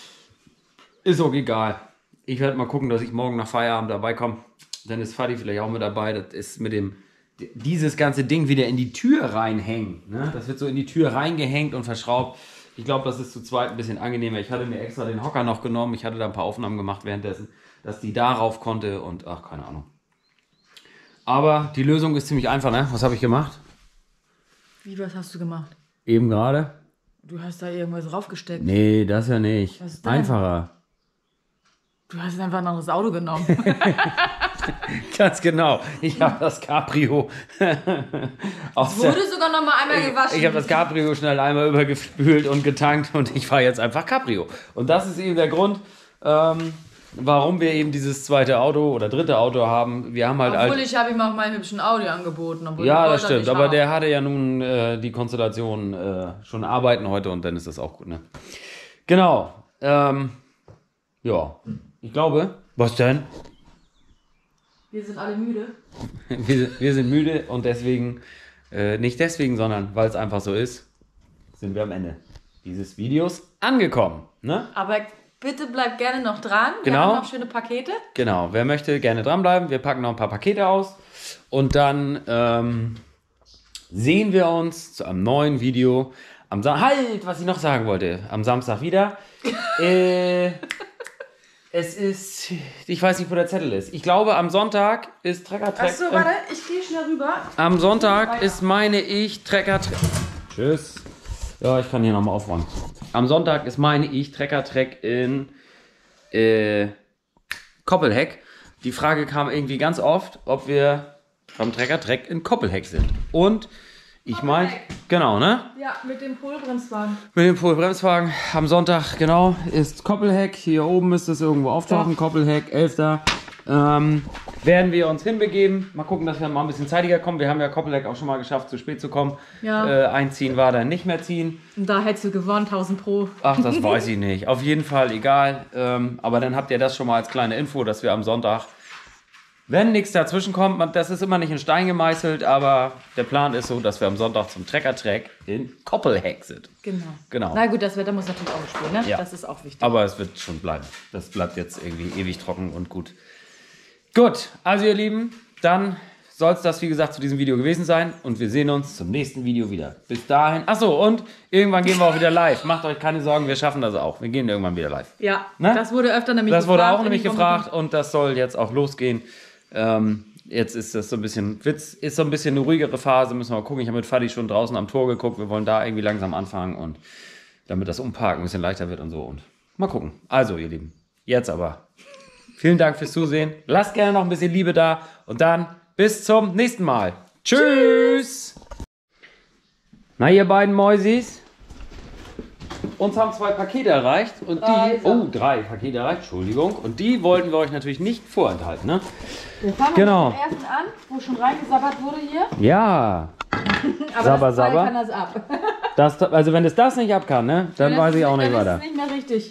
Ist auch egal. Ich werde mal gucken, dass ich morgen nach Feierabend dabei komme. Dann ist Fadi vielleicht auch mit dabei. Das ist mit dem, dieses ganze Ding wieder in die Tür reinhängen. Ne? Das wird so in die Tür reingehängt und verschraubt. Ich glaube, das ist zu zweit ein bisschen angenehmer. Ich hatte mir extra den Hocker noch genommen. Ich hatte da ein paar Aufnahmen gemacht währenddessen, dass die darauf konnte und ach, keine Ahnung. Aber die Lösung ist ziemlich einfach, ne? Was habe ich gemacht? Wie, was hast du gemacht? Eben gerade? Du hast da irgendwas draufgesteckt. Nee, das ja nicht. Was ist denn? Einfacher. Du hast einfach ein anderes Auto genommen. Ganz genau. Ich habe das Cabrio. aus Wurde der, sogar noch mal einmal gewaschen. ich habe das Cabrio schnell einmal übergespült und getankt und ich fahre jetzt einfach Cabrio. Und das ist eben der Grund, ähm, warum wir eben dieses zweite Auto oder dritte Auto haben. Wir haben halt Obwohl alt, ich habe ihm auch meinen hübschen Audi angeboten. obwohl ja, der das wollte stimmt. nicht Aber haben. der hatte ja nun äh, die Konstellation äh, schon arbeiten heute und dann ist das auch gut, ne? Genau. Ähm, ja, ich glaube. Was denn? Wir sind alle müde. Wir, wir sind müde und deswegen, äh, nicht deswegen, sondern weil es einfach so ist, sind wir am Ende dieses Videos angekommen. Ne? Aber bitte bleib gerne noch dran. Wir Genau. haben noch schöne Pakete. Genau, wer möchte, gerne dranbleiben. Wir packen noch ein paar Pakete aus und dann ähm, sehen wir uns zu einem neuen Video am Samstag. Halt, was ich noch sagen wollte, am Samstag wieder. äh, es ist, ich weiß nicht, wo der Zettel ist. Ich glaube, am Sonntag ist Trecker Treck. Achso, warte, ich gehe schnell rüber. Am Sonntag ist, meine ich, Trecker Treck. Tschüss. Ja, ich kann hier nochmal aufräumen. Am Sonntag ist, meine ich, Trecker Treck in äh, Koppelheck. Die Frage kam irgendwie ganz oft, ob wir beim Trecker Treck in Koppelheck sind. Und ich meine, genau, ne? Ja, mit dem Polbremswagen. Mit dem Polbremswagen am Sonntag, genau, ist Koppelheck. Hier oben müsste es irgendwo auftauchen. Ja. Koppelheck, elfter Ähm, werden wir uns hinbegeben. Mal gucken, dass wir mal ein bisschen zeitiger kommen. Wir haben ja Koppelheck auch schon mal geschafft, zu spät zu kommen. Ja. Äh, einziehen war dann nicht mehr ziehen. Und da hättest du gewonnen, tausend Pro. Ach, das weiß ich nicht. Auf jeden Fall egal. Ähm, aber dann habt ihr das schon mal als kleine Info, dass wir am Sonntag, wenn nichts dazwischen kommt, man, das ist immer nicht in Stein gemeißelt, aber der Plan ist so, dass wir am Sonntag zum Trecker-Track in Koppelheck sind. Genau. Genau. Na gut, das Wetter muss natürlich auch spielen, ne? Ja. Das ist auch wichtig. Aber es wird schon bleiben. Das bleibt jetzt irgendwie ewig trocken und gut. Gut, also ihr Lieben, dann soll es das, wie gesagt, zu diesem Video gewesen sein. Und wir sehen uns zum nächsten Video wieder. Bis dahin. Achso, und irgendwann gehen wir auch wieder live. Macht euch keine Sorgen, wir schaffen das auch. Wir gehen irgendwann wieder live. Ja, Ne? das wurde öfter nämlich Das gefragt. wurde auch in nämlich die gefragt und das soll jetzt auch losgehen. Ähm, jetzt ist das so ein bisschen, Witz ist so ein bisschen eine ruhigere Phase, müssen wir mal gucken. Ich habe mit Fadi schon draußen am Tor geguckt, wir wollen da irgendwie langsam anfangen und damit das Umparken ein bisschen leichter wird und so und mal gucken. Also ihr Lieben, jetzt aber. Vielen Dank fürs Zusehen. Lasst gerne noch ein bisschen Liebe da und dann bis zum nächsten Mal. Tschüss! Na ihr beiden Mäusis? Uns haben zwei Pakete erreicht und die, oh, drei Pakete erreicht, Entschuldigung. Und die wollten wir euch natürlich nicht vorenthalten, ne? Wir fangen Genau. mit dem ersten an, wo schon reingesabbert wurde hier. Ja, Aber Sabber, das Teil sabber. kann das ab. das, also wenn es das nicht ab kann, ne, dann Das weiß ich ist- auch nicht dann weiter. ist es nicht mehr richtig.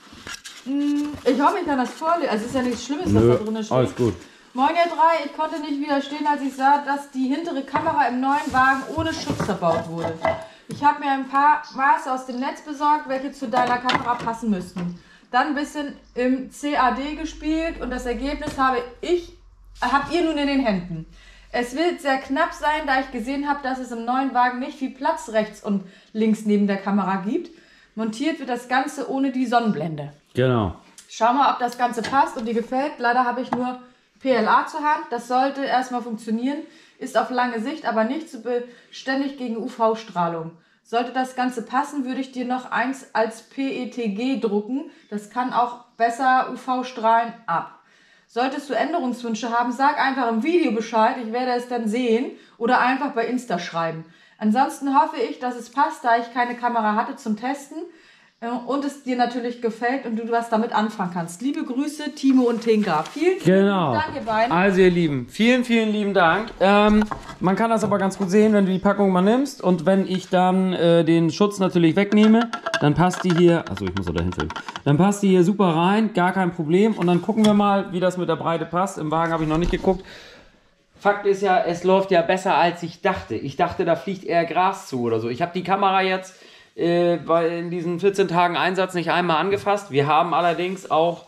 Hm, Ich hoffe, ich kann das vorlesen. Also es ist ja nichts Schlimmes, was Nö, da drin steht. alles gut. Moin ihr drei, ich konnte nicht widerstehen, als ich sah, dass die hintere Kamera im neuen Wagen ohne Schutz verbaut wurde. Ich habe mir ein paar Maße aus dem Netz besorgt, welche zu deiner Kamera passen müssten. Dann ein bisschen im C A D gespielt und das Ergebnis habe ich, habt ihr nun in den Händen. Es wird sehr knapp sein, da ich gesehen habe, dass es im neuen Wagen nicht viel Platz rechts und links neben der Kamera gibt. Montiert wird das Ganze ohne die Sonnenblende. Genau. Schau mal, ob das Ganze passt und dir gefällt. Leider habe ich nur P L A zur Hand. Das sollte erstmal funktionieren. Ist auf lange Sicht aber nicht so beständig gegen U V-Strahlung. Sollte das Ganze passen, würde ich dir noch eins als P E T G drucken. Das kann auch besser U V-Strahlen ab. Solltest du Änderungswünsche haben, sag einfach im Video Bescheid. Ich werde es dann sehen oder einfach bei Insta schreiben. Ansonsten hoffe ich, dass es passt, da ich keine Kamera hatte zum Testen. Und es dir natürlich gefällt und du was damit anfangen kannst. Liebe Grüße, Timo und Tinka. Vielen, vielen Genau. Dank, ihr beiden. Also ihr Lieben, vielen, vielen lieben Dank. Ähm, man kann das aber ganz gut sehen, wenn du die Packung mal nimmst und wenn ich dann äh, den Schutz natürlich wegnehme, dann passt die hier, also ich muss da hinfüllen, dann passt die hier super rein, gar kein Problem und dann gucken wir mal, wie das mit der Breite passt. Im Wagen habe ich noch nicht geguckt. Fakt ist ja, es läuft ja besser, als ich dachte. Ich dachte, da fliegt eher Gras zu oder so. Ich habe die Kamera jetzt äh, bei, in diesen vierzehn Tagen Einsatz nicht einmal angefasst. Wir haben allerdings auch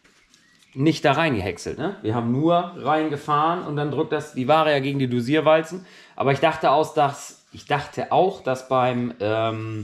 nicht da reingehäckselt. Ne? Wir haben nur reingefahren und dann drückt das die Ware ja gegen die Dosierwalzen. Aber ich dachte, aus, dass, ich dachte auch, dass beim, ähm,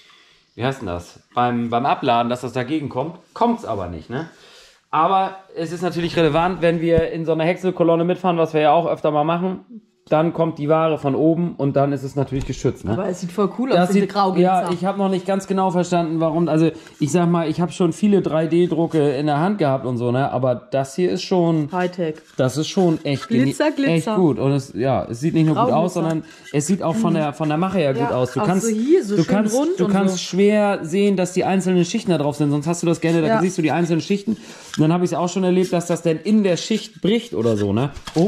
wie heißt denn das? Beim, beim Abladen, dass das dagegen kommt. Kommt es aber nicht. Ne? Aber es ist natürlich relevant, wenn wir in so einer Häckselkolonne mitfahren, was wir ja auch öfter mal machen, dann kommt die Ware von oben und dann ist es natürlich geschützt. Ne? Aber es sieht voll cool aus, Das diese sieht, Grauglitzer. ja, ich habe noch nicht ganz genau verstanden, warum. Also ich sag mal, ich habe schon viele drei D-Drucke in der Hand gehabt und so, ne? Aber das hier ist schon, Hightech. das ist schon echt, Glitzer, geni- Glitzer. echt gut. Und es, ja, es sieht nicht nur gut Grauglitzer. aus, sondern es sieht auch von der von der Mache her gut Ja, aus. Du auch kannst, so hier, so du schön kannst, rund du und kannst so. schwer sehen, dass die einzelnen Schichten da drauf sind. Sonst hast du das gerne, da Ja. siehst du die einzelnen Schichten. Und dann habe ich es auch schon erlebt, dass das denn in der Schicht bricht oder so, ne? Oh.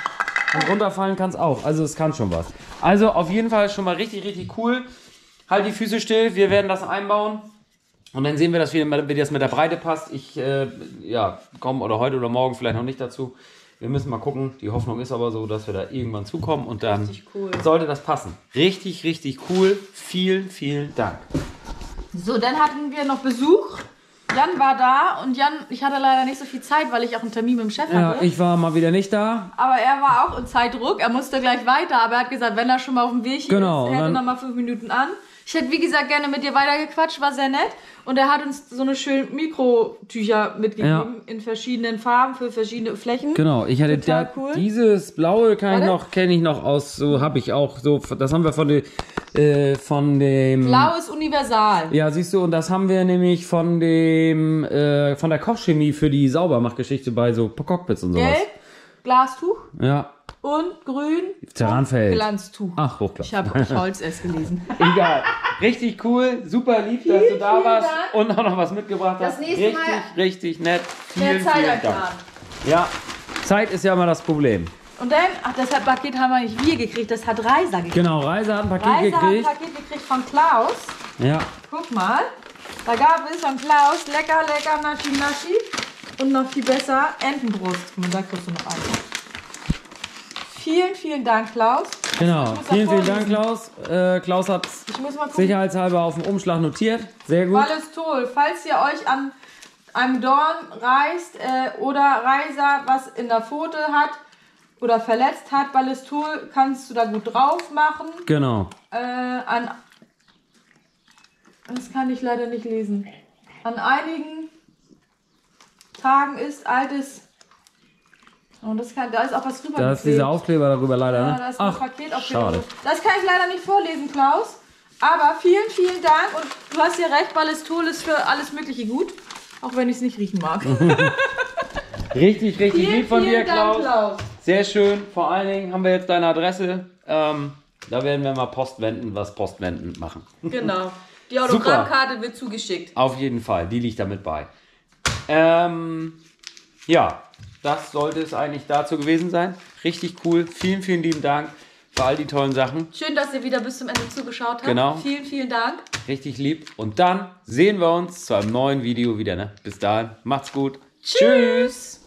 Und runterfallen kann es auch. Also es kann schon was. Also auf jeden Fall schon mal richtig, richtig cool. Halt die Füße still. Wir werden das einbauen. Und dann sehen wir, dass wir, wie das mit der Breite passt. Ich äh, ja, komme oder heute oder morgen vielleicht noch nicht dazu. Wir müssen mal gucken. Die Hoffnung ist aber so, dass wir da irgendwann zukommen. Und dann cool. sollte das passen. Richtig, richtig cool. Vielen, vielen Dank. So, dann hatten wir noch Besuch. Jan war da und Jan, ich hatte leider nicht so viel Zeit, weil ich auch einen Termin mit dem Chef Ja, hatte. ich war mal wieder nicht da. Aber er war auch in Zeitdruck. Er musste gleich weiter, aber er hat gesagt, wenn er schon mal auf dem Weg hier Genau, ist, und er hätte dann- noch mal fünf Minuten an. Ich hätte, wie gesagt, gerne mit dir weitergequatscht, war sehr nett. Und er hat uns so eine schönen Mikrotücher mitgegeben Ja. in verschiedenen Farben für verschiedene Flächen. Genau, ich hatte Total da, cool. dieses blaue kann ich Warte. noch, kenne ich noch aus, so habe ich auch, so, das haben wir von, de, äh, von dem... Blau ist universal. Ja, siehst du, und das haben wir nämlich von dem, äh, von der Kochchemie für die Saubermachgeschichte bei so Cockpits und sowas. Gelb, Glastuch Ja, und grün Terranfeld. und Glanztuch. Ach, Hochglanz. Ich habe Holz erst gelesen. Egal. Richtig cool, super lieb, dass du da vielen warst Dank. und auch noch was mitgebracht Das hast. nächste richtig, Mal richtig nett. Mehr Vielen, Zeit vielen einplanen. Dank. Ja, Zeit ist ja immer das Problem. Und dann, ach, das hat Paket haben wir nicht wir gekriegt, das hat Reiser gekriegt. Genau, Reise hat ein Paket Reiser hat ein gekriegt. Paket gekriegt von Klaus. Ja, Guck mal, da gab es von Klaus lecker, lecker, naschi, naschi. Und noch viel besser, Entenbrust. Und da kriegst du noch eine. Vielen, vielen Dank, Klaus. genau. Ich muss das Vielen, vielen Dank, vorlesen. Klaus. Äh, Klaus hat Ich muss mal gucken. sicherheitshalber auf dem Umschlag notiert. Sehr gut. Ballistol, falls ihr euch an einem Dorn reißt äh, oder Reiser was in der Pfote hat oder verletzt hat, Ballistol kannst du da gut drauf machen. Genau. Äh, an das kann ich leider nicht lesen. An einigen Tagen ist altes. Und das kann, da ist auch was drüber. Da ist geklebt. dieser Aufkleber darüber leider, Ja, ne? da ist ein Ach, Paket auf schade. Das kann ich leider nicht vorlesen, Klaus. Aber vielen, vielen Dank. Und du hast ja recht, Ballistol ist für alles Mögliche gut. Auch wenn ich es nicht riechen mag. Richtig, richtig vielen, lieb von dir, vielen Dank, Klaus. Klaus. Sehr schön. Vor allen Dingen haben wir jetzt deine Adresse. Ähm, da werden wir mal postwenden, was postwenden machen. Genau. Die Autogrammkarte wird zugeschickt. Auf jeden Fall, die liegt damit bei. Ähm, ja, das sollte es eigentlich dazu gewesen sein. Richtig cool. Vielen, vielen lieben Dank für all die tollen Sachen. Schön, dass ihr wieder bis zum Ende zugeschaut habt. Genau. Vielen, vielen Dank. Richtig lieb. Und dann sehen wir uns zu einem neuen Video wieder. Ne? Bis dahin, macht's gut. Tschüss.